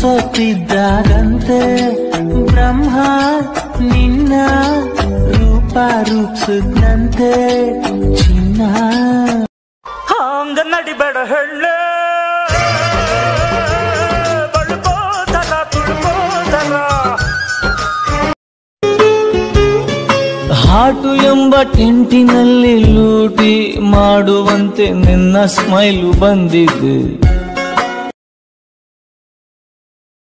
ಸೋತಿದ್ದಾಗಂತೆ ಬ್ರಹ್ಮ ನಿನ್ನ ರೂಪ ರೂಪಿಸಿದಂತೆ ಚಿನ್ನ ಹಂಗ ನಡಿಬೇಡ ಹೆಣ್ಣೆ ಬಳ್ಕೋದರ ತುಳ್ಕೋದರ ಹಾಟು ಎಂಬ ಟೆಂಟಿನಲ್ಲಿ ಲೂಟಿ ಮಾಡುವಂತೆ ನಿನ್ನ ಸ್ಮೈಲು ಬಂದಿದೆ